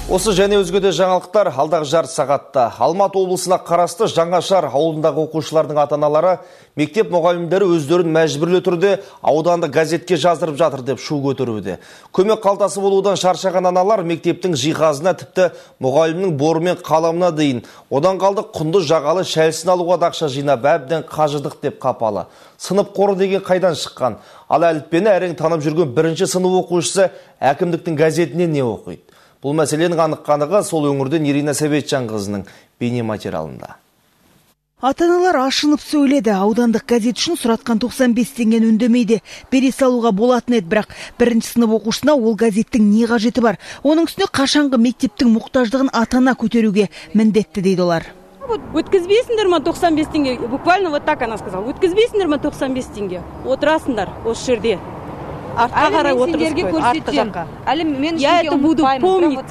Осы және өзгеде жаңалықтар алдағы жарты сағатта. Алматы облысына қарасты Жаңашар ауылындағы оқушылардың ата-аналары мектеп мұғалімдері өздерін мәжбүрлі түрде ауданды газетке жаздырып жатыр деп шу көтеруде. Көмек қалтасы болудан шаршаған аналар мектептің жиһазына, тіпті мұғалімнің боры мен қаламына дейін одан қалды құнды жағалы шәлісін алуға да ақша жинап әбден қажыдық деп қапалы. Сынып қоры деген қайдан шыққан? Ал әліппені әрең танып жүрген бірінші сынып оқушысы әкімдіктің газетінен не оқиды? Бұл мәселенің анық-қанығы сол өңірден Ирина Сәбетжанқызының бейне материалында. Ата-аналар ашынып сөйледі. Аудандық газет үшін сұратқан 95 теңгені үндемейді. Бере салуға болатын еді, бірақ бірінші сынып оқушысына ол газеттің не қажеті бар? Оның үстіне қашанғы мектептің мұқтаждығын ата-ана көтеруге міндетті дейді олар. Өткізбейсіңдер ма 95 теңге? Буквально вот так она сказала. Өткізбейсіңдер ма 95 теңге? Отырасыңдар осы жерде. Артқа қарай отырып қойды, артқа жаққа. Я это буду помнить.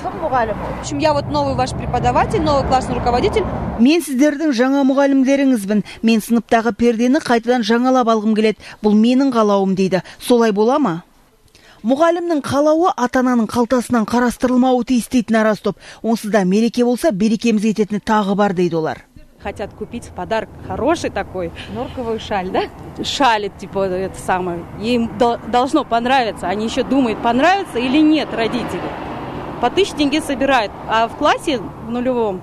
В общем, я вот новый ваш преподаватель, новый классный руководитель. Мен сіздердің жаңа мұғалімдеріңізбін. Мен сыныптағы пердені қайтадан жаңалап алғым келеді. Бұл менің қалауым дейді. Солай бола ма? Мұғалімнің қалауы ата-ананың қалтасынан қарастырылмауы тиіс дейтін араз топ. Онсыз да мереке болса, берекеміз ететіні тағы бар дейді олар. Хотят купить в подарок хороший такой. Норковую шаль, да? Шаль, типа, это самое. Им должно понравиться. Они еще думают, понравится или нет родители. По 1000 тенге собирают. А в классе в нулевом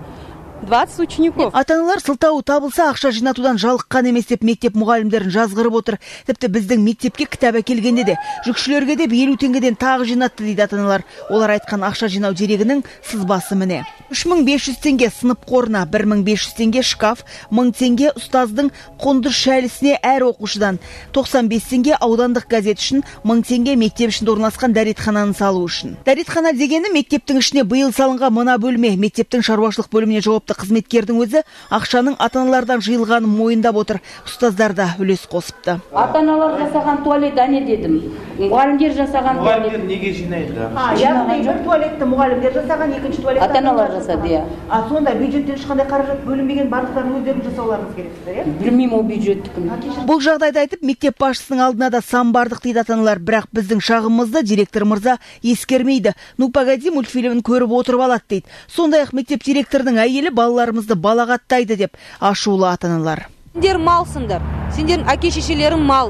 20 учеников. Ата-аналар сылтауы табылса ақша жинатудан жалыққан емес деп мектеп мұғалімдерін жазғырып отыр. Тіпті біздің мектепке кітап әкелгенде де жүкшілерге де 50 теңгеден тағы жинатты дейді ата-аналар. Олар айтқан ақша жинау дерегінің сызбасы міне. 3500 теңге сынып қорына, 1500 теңге шкаф, 1000 теңге ұстаздың қондыр шәлісіне әр оқушыдан, 95 теңге аудандық газет үшін, 1000 теңге мектеп ішінде орналасқан дәретхананы салу үшін. Дәретхана дегені мектептің ішіне биыл салынған мына бөлме. Мектептің шаруашылық бөліміне жауапты қызметкердің өзі ақшаның ата-аналардан жиылғанын мойындап отыр. Ұстаздар да үлес қосыпты. Ата-аналар жасаған туалет әне дедім. Мұғалімдер жасаған туалет. Мұғалімдер неге жинайды? Яғни бір туалетті мұғалімдер жасаған, екінші туалетті ата-аналар жасады, иә. Сонда бюджеттен ешқандай қаражат бөлінбеген, барлықтарын өздерің жасауларыңыз керексіздер, иә? Білмеймін, ол бюджеттікін. Бұл жағдайды айтып, мектеп басшысының алдына да сан бардық дейді ата-аналар, бірақ біздің шағымымызды директор мырза ескермейді. Ну погоди мультфильмін көріп отырып алады дейді. Сондай-ақ мектеп директорының әйелі балаларымызды балағаттайды деп ашулы ата-аналар. Сендер малсыңдар. Сендердің әке-шешелерің мал.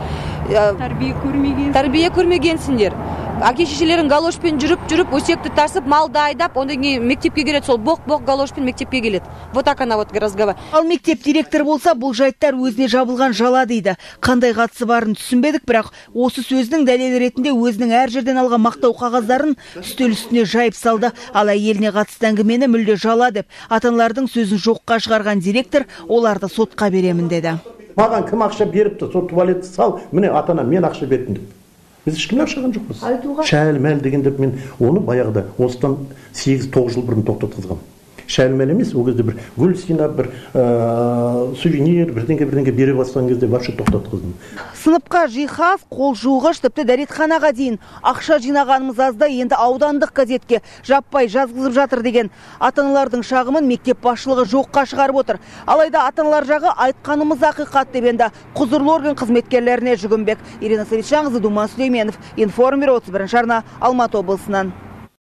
Тәрбие көрмегенсіңдер. Әке-шешелерің галошпен жүріп, өсекті тасып, малды айдап, ондан кейін мектепке келеді. Сол боқ галошпен мектепке келеді. Вот так она вот разговор. Ал мектеп директор болса, бұл жайттар өзіне жабылған жала дейді. Қандай қатысы барын түсінбедік, бірақ осы сөздің дәлелі ретінде өзінің әр жерден алған мақтау қағаздарын үстел үстіне жайып салды. Ал әйеліне қатысты әңгімені мүлде жала деп, ата-аналардың сөзін жоққа шығарған директор оларды сотқа беремін деді. Маған кім ақша беріпті, сол туалетті сал, міне ата-ана мен ақша бердім деп. Біз ешкімге ақшаған жоқпыз. Шәл-мәл деген деп мен оны баяғыда осыдан 8-9 жыл бұрын тоқтатқызғам. Шәл-мәл емес, ол кезде бір гүл синап, бір сувенир, бірдеңке бере бастаған кезде вообще тоқтатқыздым. Сыныпқа жиһаз, қол жуғыш, тіпті дәретханаға дейін ақша жинағанымыз азда енді аудандық газетке жаппай жазғызып жатыр деген ата-аналардың шағымын мектеп басшылығы жоққа шығарып отыр. Алайда ата-аналар жағы айтқанымыз ақиқат деп енді құзырлы орган қызметкерлеріне жүгінбек. Ирина Сәбетжанқызы, Думан Сүлейменов, Информбюро 31 арна, Алматы облысынан.